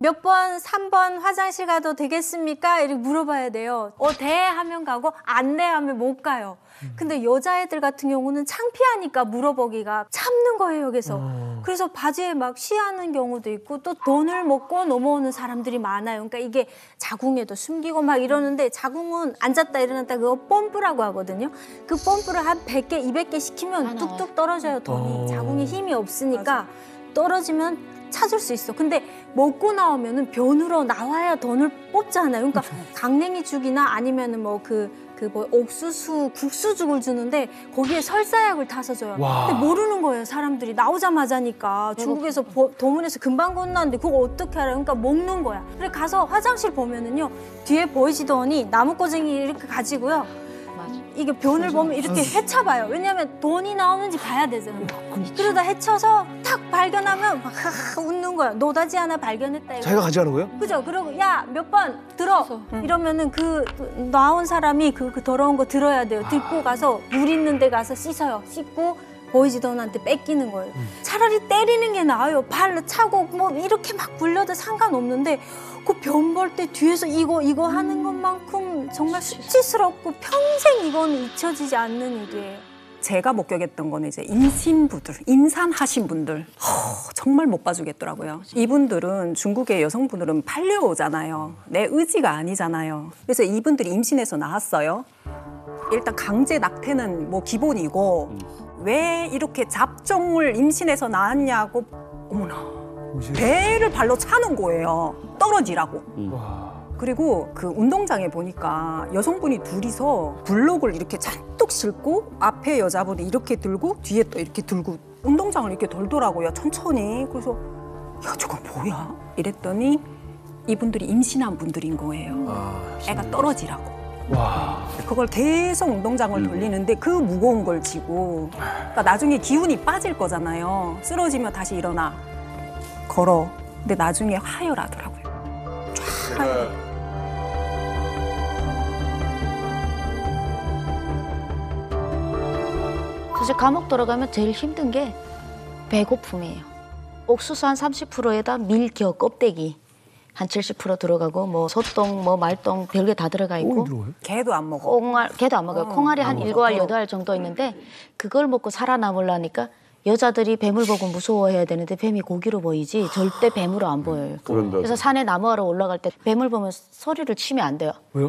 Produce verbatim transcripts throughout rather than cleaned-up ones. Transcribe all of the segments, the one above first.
몇 번, 삼 번 화장실 가도 되겠습니까? 이렇게 물어봐야 돼요. 어, 돼 하면 가고 안 돼 하면 못 가요. 근데 여자애들 같은 경우는 창피하니까 물어보기가 참는 거예요, 여기서. 어. 그래서 바지에 막 쉬하는 경우도 있고 또 돈을 먹고 넘어오는 사람들이 많아요. 그러니까 이게 자궁에도 숨기고 막 이러는데 자궁은 앉았다 일어났다 그거 펌프라고 하거든요. 그 펌프를 한 백 개, 이백 개 시키면 뚝뚝 떨어져요, 돈이. 어. 자궁에 힘이 없으니까 맞아. 떨어지면 찾을 수 있어. 근데 먹고 나오면은 변으로 나와야 돈을 뽑잖아요. 그러니까 그렇죠. 강냉이죽이나 아니면은 뭐 그 그 뭐 옥수수 국수죽을 주는데 거기에 설사약을 타서 줘요. 와. 근데 모르는 거예요, 사람들이. 나오자마자니까 중국에서 보, 도문에서 금방 건너는데 그거 어떻게 알아? 그러니까 먹는 거야. 그래 가서 화장실 보면은요 뒤에 보이시더니 나무꼬쟁이 이렇게 가지고요. 이게 변을 보면 이렇게 헤쳐봐요. 왜냐하면 돈이 나오는지 봐야 되잖아요. 그러다 헤쳐서 탁 발견하면 막 웃는 거야. 노다지 하나 발견했다. 이거. 자기가 가져가는 거예요? 그죠. 그러고 야, 몇 번 들어. 응. 이러면은 그 나온 사람이 그, 그 더러운 거 들어야 돼요. 들고 가서 물 있는 데 가서 씻어요. 씻고 보이지던한테 뺏기는 거예요. 음. 차라리 때리는 게 나아요. 발로 차고 뭐 이렇게 막 굴려도 상관없는데 그 변 볼 때 뒤에서 이거 이거 하는 것만큼 정말 수치스럽고 평생 이건 잊혀지지 않는 일이에요. 제가 목격했던 거는 이제 임신부들, 임산하신 분들 허, 정말 못 봐주겠더라고요. 이분들은 중국의 여성분들은 팔려오잖아요. 내 의지가 아니잖아요. 그래서 이분들이 임신해서 나왔어요. 일단 강제 낙태는 뭐 기본이고 왜 이렇게 잡종을 임신해서 낳았냐고 어머나 배를 발로 차는 거예요. 떨어지라고. 음. 그리고 그 운동장에 보니까 여성분이 둘이서 블록을 이렇게 잔뜩 싣고 앞에 여자분이 이렇게 들고 뒤에 또 이렇게 들고 운동장을 이렇게 돌더라고요. 천천히. 그래서 야 저거 뭐야? 이랬더니 이분들이 임신한 분들인 거예요. 아, 애가 떨어지라고. 와. 그걸 계속 운동장을 음. 돌리는데 그 무거운 걸 쥐고 그러니까 나중에 기운이 빠질 거잖아요. 쓰러지면 다시 일어나. 걸어. 근데 나중에 하혈하더라고요. 쫙 하혈. 사실 감옥 들어가면 제일 힘든 게 배고픔이에요. 옥수수 한 삼십 퍼센트에다 밀겨 껍데기 한 칠십 퍼센트 들어가고 뭐 소똥, 뭐 말똥 별게 다 들어가 있고 개도 안 먹어. 콩알, 개도 안 먹어요. 어, 콩알이 한 일곱 알, 여덟 알 정도 있는데 그걸 먹고 살아남으려니까 여자들이 뱀을 보고 무서워해야 되는데 뱀이 고기로 보이지 절대 뱀으로 안 보여요. 그런다. 그래서 산에 나무하러 올라갈 때 뱀을 보면 소리를 치면 안 돼요. 왜요?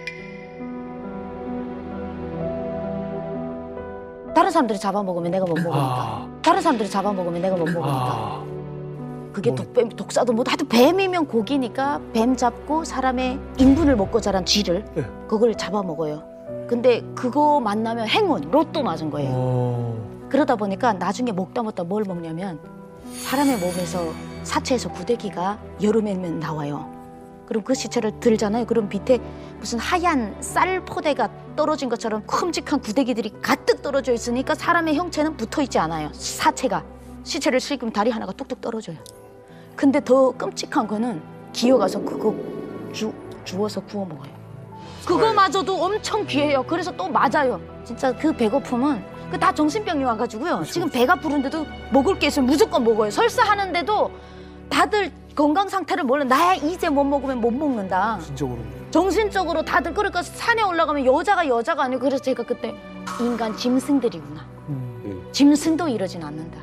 다른 사람들이 잡아먹으면 내가 못 먹으니까. 아. 다른 사람들이 잡아먹으면 내가 못 먹으니까. 아. 그게 뭐. 독뱀, 독사도 뭐 하여튼 뱀이면 고기니까 뱀 잡고 사람의 인분을 먹고 자란 쥐를 네. 그걸 잡아먹어요. 근데 그거 만나면 행운, 로또 맞은 거예요. 오. 그러다 보니까 나중에 먹다 먹다 뭘 먹냐면 사람의 몸에서 사체에서 구데기가 여름에면 나와요. 그럼 그 시체를 들잖아요. 그럼 밑에 무슨 하얀 쌀 포대가 떨어진 것처럼 큼직한 구데기들이 가득 떨어져 있으니까 사람의 형체는 붙어 있지 않아요. 사체가. 시체를 싣으면 다리 하나가 뚝뚝 떨어져요. 근데 더 끔찍한 거는 기어가서 그거 주, 주워서 구워 먹어요. 그거마저도 엄청 귀해요. 그래서 또 맞아요. 진짜 그 배고픔은 그 다 정신병이 와가지고요. 그렇죠. 지금 배가 부른데도 먹을 게 있으면 무조건 먹어요. 설사하는데도 다들 건강 상태를 몰라. 나야 이제 못 먹으면 못 먹는다. 정신적으로. 정신적으로 다들 그러니까 산에 올라가면 여자가 여자가 아니고 그래서 제가 그때 인간 짐승들이구나. 음. 짐승도 이러진 않는다.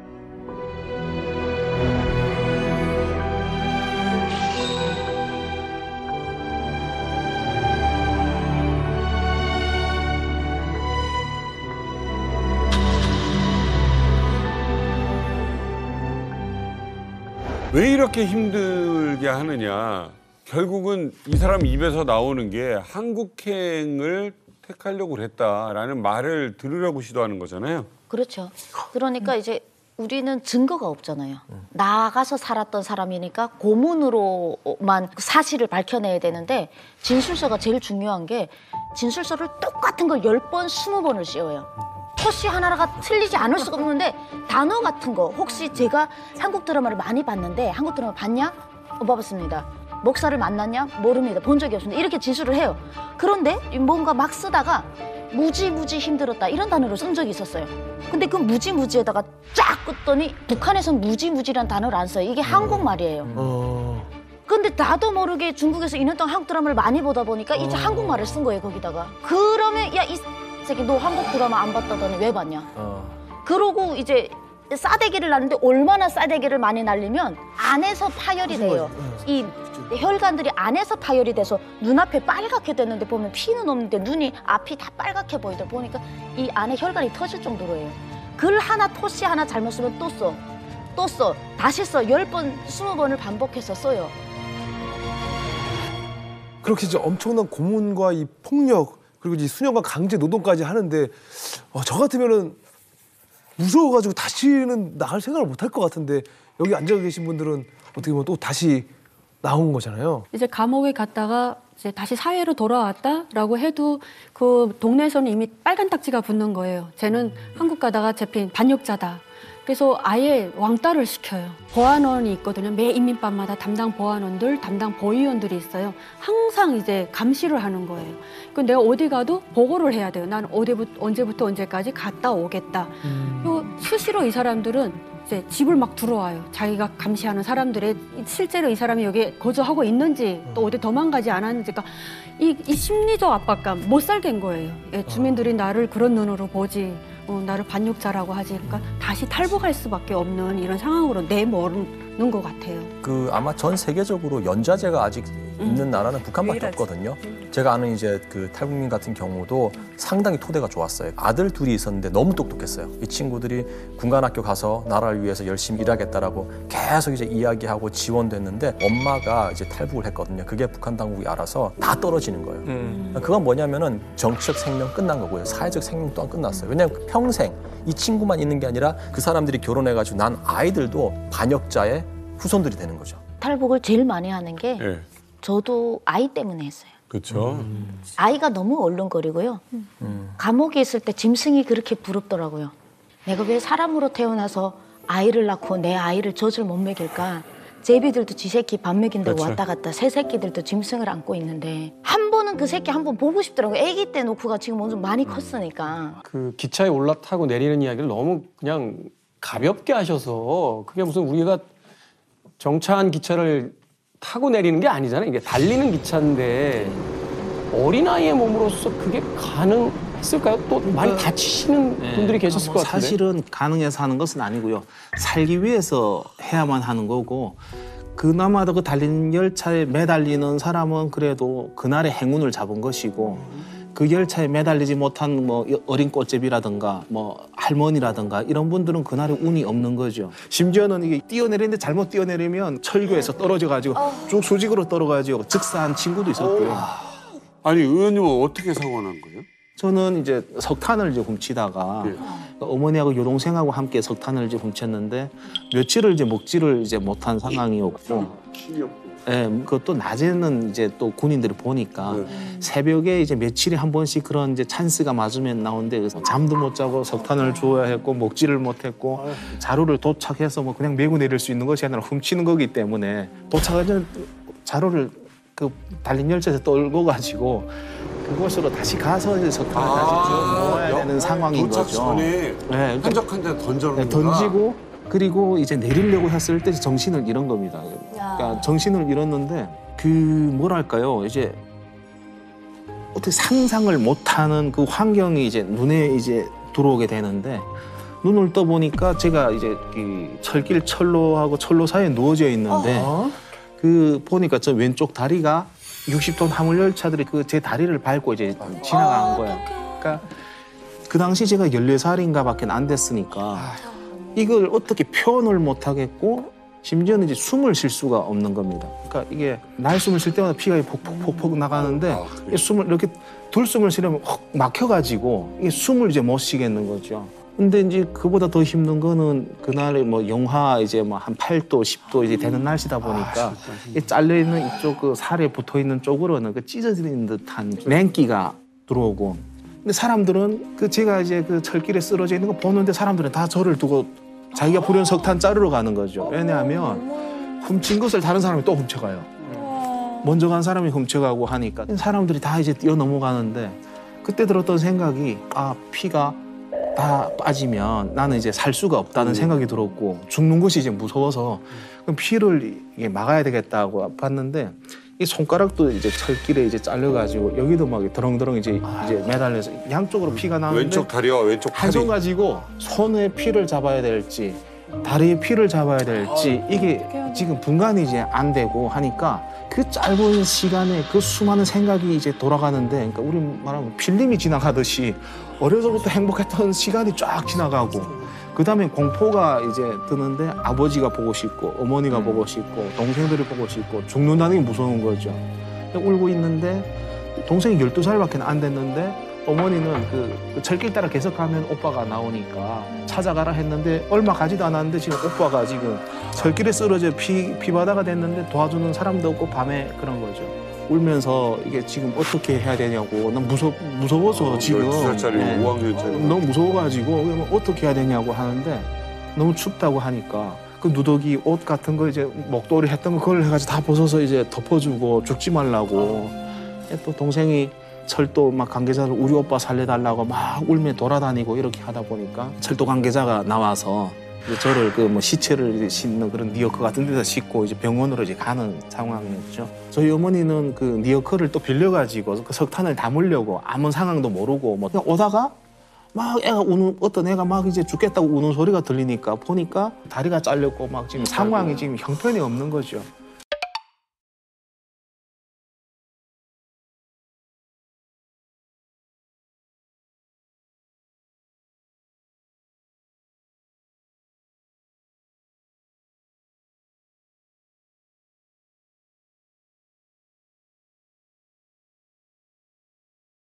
왜 이렇게 힘들게 하느냐. 결국은 이 사람 입에서 나오는 게 한국행을 택하려고 그랬다라는 말을 들으려고 시도하는 거잖아요. 그렇죠. 그러니까 이제 우리는 증거가 없잖아요. 나가서 살았던 사람이니까 고문으로만 사실을 밝혀내야 되는데 진술서가 제일 중요한 게 진술서를 똑같은 걸 열 번, 스무 번을 씌워요. 토시 하나가 틀리지 않을 수가 없는데 단어 같은 거 혹시 제가 한국 드라마를 많이 봤는데 한국 드라마 봤냐? 어, 봐봤습니다. 목사를 만났냐? 모릅니다. 본 적이 없습니다. 이렇게 진술을 해요. 그런데 뭔가 막 쓰다가 무지무지 힘들었다 이런 단어를 쓴 적이 있었어요. 근데 그 무지무지에다가 쫙 끄더니 북한에선 무지무지란 단어를 안 써요. 이게 한국말이에요. 어... 근데 나도 모르게 중국에서 이 년 동안 한국 드라마를 많이 보다 보니까 이제 한국말을 쓴 거예요, 거기다가. 그러면 야, 이 새끼 너 한국 드라마 안 봤다더니 왜 봤냐? 어. 그러고 이제 싸대기를 날리는데 얼마나 싸대기를 많이 날리면 안에서 파열이 돼요. 이 혈관들이 안에서 파열이 돼서 눈앞에 빨갛게 됐는데 보면 피는 없는데 눈이 앞이 다 빨갛게 보이더라. 보니까 이 안에 혈관이 터질 정도로예요. 글 하나 토시 하나 잘못 쓰면 또 써. 또 써. 다시 써. 열 번, 스무 번을 반복해서 써요. 그렇게 이제 엄청난 고문과 이 폭력 그리고 이제 수년간 강제 노동까지 하는데 어, 저 같으면은 무서워가지고 다시는 나갈 생각을 못 할 것 같은데 여기 앉아 계신 분들은 어떻게 보면 또 다시 나온 거잖아요. 이제 감옥에 갔다가 이제 다시 사회로 돌아왔다라고 해도 그 동네에서는 이미 빨간 딱지가 붙는 거예요. 쟤는 한국 가다가 잡힌 반역자다. 그래서 아예 왕따를 시켜요. 보안원이 있거든요. 매 인민밤마다 담당 보안원들, 담당 보위원들이 있어요. 항상 이제 감시를 하는 거예요. 그 내가 어디 가도 보고를 해야 돼요. 난 어디부터 언제부터 언제까지 갔다 오겠다. 음. 그리고 수시로 이 사람들은 이제 집을 막 들어와요. 자기가 감시하는 사람들의 실제로 이 사람이 여기 거주하고 있는지 또 어디 도망가지 않았는지, 그러니까 이, 이 심리적 압박감 못 살게 한 거예요. 예, 주민들이 나를 그런 눈으로 보지. 어, 나를 반역자라고 하지. 그러니까 다시 탈북할 수밖에 없는 이런 상황으로 내모는 것 같아요. 그 아마 전 세계적으로 연좌제가 아직 있는 나라는 북한밖에 유일하지. 없거든요. 제가 아는 이제 그 탈북민 같은 경우도 상당히 토대가 좋았어요. 아들 둘이 있었는데 너무 똑똑했어요. 이 친구들이 군관학교 가서 나라를 위해서 열심히 일하겠다라고 계속 이제 이야기하고 지원됐는데 엄마가 이제 탈북을 했거든요. 그게 북한 당국이 알아서 다 떨어지는 거예요. 음. 그건 뭐냐면은 정치적 생명 끝난 거고요. 사회적 생명 또한 끝났어요. 왜냐하면 평생 이 친구만 있는 게 아니라 그 사람들이 결혼해가지고 난 아이들도 반역자의 후손들이 되는 거죠. 탈북을 제일 많이 하는 게 예. 저도 아이 때문에 했어요. 그렇죠. 아이가 너무 얼른거리고요. 음. 감옥에 있을 때 짐승이 그렇게 부럽더라고요. 내가 왜 사람으로 태어나서 아이를 낳고 내 아이를 젖을 못 먹일까? 제비들도 지 새끼 밥 먹인다고 그렇죠. 왔다 갔다 새 새끼들도 짐승을 안고 있는데 한 번은 그 새끼 한 번 보고 싶더라고요. 아기 때 놓고가 지금 엄청 많이 컸으니까. 그 기차에 올라타고 내리는 이야기를 너무 그냥 가볍게 하셔서 그게 무슨 우리가 정차한 기차를 타고 내리는 게 아니잖아요. 이게 달리는 기차인데 어린아이의 몸으로서 그게 가능했을까요? 또 많이 다치시는 네. 분들이 계셨을 뭐 것 같은데. 사실은 가능해서 하는 것은 아니고요. 살기 위해서 해야만 하는 거고 그나마도 그 달린 열차에 매달리는 사람은 그래도 그날의 행운을 잡은 것이고 그 열차에 매달리지 못한 뭐 어린 꽃제비라든가 뭐 할머니라든가 이런 분들은 그날에 운이 없는 거죠. 심지어는 이게 뛰어내리는데 잘못 뛰어내리면 철교에서 떨어져가지고 쭉 수직으로 떨어가지고 즉사한 친구도 있었고요. 아니 의원님은 어떻게 사고 난 거예요? 저는 이제 석탄을 이제 훔치다가 예. 어머니하고 여동생하고 함께 석탄을 이제 훔쳤는데 며칠을 이제 먹지를 이제 못한 상황이었고, 예, 그것도 낮에는 이제 또 군인들이 보니까 네. 새벽에 이제 며칠에 한 번씩 그런 이제 찬스가 맞으면 나오는데 그래서 잠도 못 자고 석탄을 주어야 했고 먹지를 못했고 자루를 도착해서 뭐 그냥 메고 내릴 수 있는 것이 아니라 훔치는 거기 때문에 도착하기 전에 자루를 그 달린 열차에서 떨고 가지고 그곳으로 다시 가서 이제 석탄을 다시 주워 먹어야 되는 상황인 도착 거죠. 전에 네, 그러니까 한적한 데 던져놓는 네, 던지고 그리고 이제 내리려고 했을 때 정신을 잃은 겁니다. 그러니까 정신을 잃었는데 그 뭐랄까요 이제 어떻게 상상을 못하는 그 환경이 이제 눈에 이제 들어오게 되는데 눈을 떠 보니까 제가 이제 그 철길 철로하고 철로 사이에 누워져 있는데 어? 그 보니까 저 왼쪽 다리가 육십 톤 화물 열차들이 그 제 다리를 밟고 이제 지나간 거예요. 그러니까 그 당시 제가 열네 살인가밖에 안 됐으니까 이걸 어떻게 표현을 못 하겠고 심지어는 이제 숨을 쉴 수가 없는 겁니다. 그러니까 이게 날숨을 쉴 때마다 피가 폭폭폭폭 나가는데 아, 이 숨을 이렇게 들숨을 쉬려면 확 막혀가지고 이게 숨을 이제 못 쉬겠는 거죠. 근데 이제 그보다 더 힘든 거는 그날에 뭐 영하 이제 뭐 한 팔 도, 십 도 이제 되는 날씨다 보니까 이 잘려 있는 이쪽 그 살에 붙어 있는 쪽으로는 그 찢어지는 듯한 냉기가 들어오고. 근데 사람들은 그 제가 이제 그 철길에 쓰러져 있는 거 보는데 사람들은 다 저를 두고 자기가 부른 석탄 자르러 가는 거죠. 왜냐하면 훔친 것을 다른 사람이 또 훔쳐가요. 먼저 간 사람이 훔쳐가고 하니까 사람들이 다 이제 뛰어 넘어가는데 그때 들었던 생각이 아 피가 다 빠지면 나는 이제 살 수가 없다는 생각이 들었고 죽는 것이 이제 무서워서 그럼 피를 이게 막아야 되겠다고 봤는데 이 손가락도 이제 철길에 이제 잘려가지고 여기도 막 드렁드렁 이제 이제 매달려서 양쪽으로 피가 나는데 왼쪽 다리와 왼쪽 한 팔이. 손 가지고 손에 피를 잡아야 될지 다리에 피를 잡아야 될지 이게 지금 분간이 이제 안 되고 하니까 그 짧은 시간에 그 수많은 생각이 이제 돌아가는데 그러니까 우리 말하면 필름이 지나가듯이 어려서부터 행복했던 시간이 쫙 지나가고 그다음에 공포가 이제 드는데 아버지가 보고 싶고 어머니가 보고 싶고 동생들이 보고 싶고 죽는다는 게 무서운 거죠. 울고 있는데 동생이 열두 살밖에 안 됐는데 어머니는 그, 그 철길 따라 계속 가면 오빠가 나오니까 찾아가라 했는데 얼마 가지도 않았는데 지금 오빠가 지금 철길에 쓰러져 피, 피바다가 됐는데 도와주는 사람도 없고 밤에 그런 거죠. 울면서 이게 지금 어떻게 해야 되냐고 난 무서, 무서워서 지금 열두 살짜리 네. 오 학년짜리. 너무 무서워가지고 그러면 어떻게 해야 되냐고 하는데 너무 춥다고 하니까 그 누더기 옷 같은 거 이제 목도리 했던 거 그걸 해가지고 다 벗어서 이제 덮어주고 죽지 말라고 또 동생이 철도 막 관계자를 우리 오빠 살려달라고 막 울며 돌아다니고 이렇게 하다 보니까 철도 관계자가 나와서 이제 저를 그 뭐 시체를 싣는 그런 리어커 같은 데다 싣고 이제 병원으로 이제 가는 상황이었죠. 저희 어머니는 그 리어커를 또 빌려가지고 그 석탄을 담으려고 아무 상황도 모르고 뭐 그냥 오다가 막 애가 우는 어떤 애가 막 이제 죽겠다고 우는 소리가 들리니까 보니까 다리가 잘렸고 막 지금 상황이 지금 형편이 없는 거죠.